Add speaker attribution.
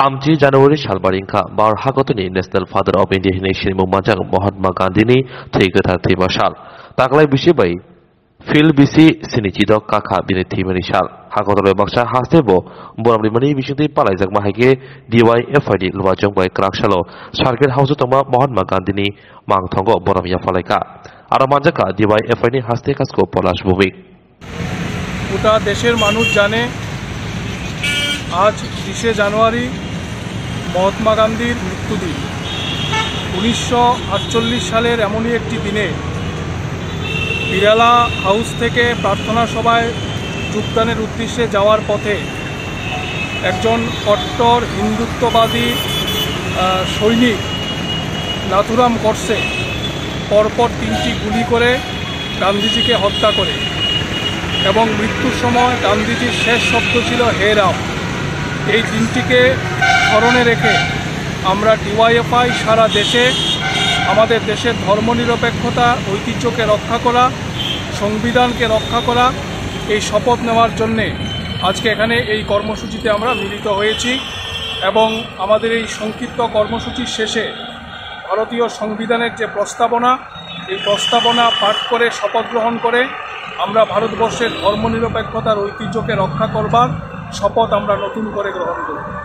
Speaker 1: 3 Januari salbaringkha bar hagotoni National Father of India hinai sinimung majang Mahatma Gandhi ni theigatha thema sal taklai bisibai Phil bisi sinichidok kakha bini thimani sal hagotoloi baksa hastebo boramlimani bisingtei palaijak mahige DYFID lwajong bai kraksalo Circuit House tongma Mahatma Gandhi ni mangthongo boramya falaika aro manjaka DYFID haste kasko Polash Bhumik
Speaker 2: গোটা দেশের মানুষ জানে আজ 20 জানুয়ারি মহাত্মা গান্ধীর মৃত্যুদিন 1948 সালের এমনই একটি দিনে বিড়ালা হাউস থেকে প্রার্থনা সভায় যোগদানের উদ্দেশ্যে যাওয়ার পথে একজন কট্টর হিন্দুত্ববাদী সৈনিক নাথুরাম গডসে পরপর 3টি গুলি করে গান্ধীজিকে হত্যা করে এবং মৃত্যুর সময় গান্ধীজির শেষ শব্দ ছিল হে রাম। এই দিনটিকে স্মরণে রেখে আমরা ডিওয়াইএফআই সারা দেশে আমাদের দেশের ধর্মনিরপেক্ষতা ঐতিহ্যকে রক্ষা করা সংবিধানকে রক্ষা করা এই শপথ নেওয়ার জন্যে আজকে এখানে এই কর্মসূচিতে আমরা মিলিত হয়েছি এবং আমাদের এই সংক্ষিপ্ত কর্মসূচির শেষে ভারতীয় সংবিধানের যে প্রস্তাবনা এই প্রস্তাবনা পাঠ করে শপথ গ্রহণ করে আমরা ভারতবর্ষের ধর্মনিরপেক্ষতার ঐতিহ্যকে রক্ষা করবার শপথ আমরা নতুন করে গ্রহণ করব।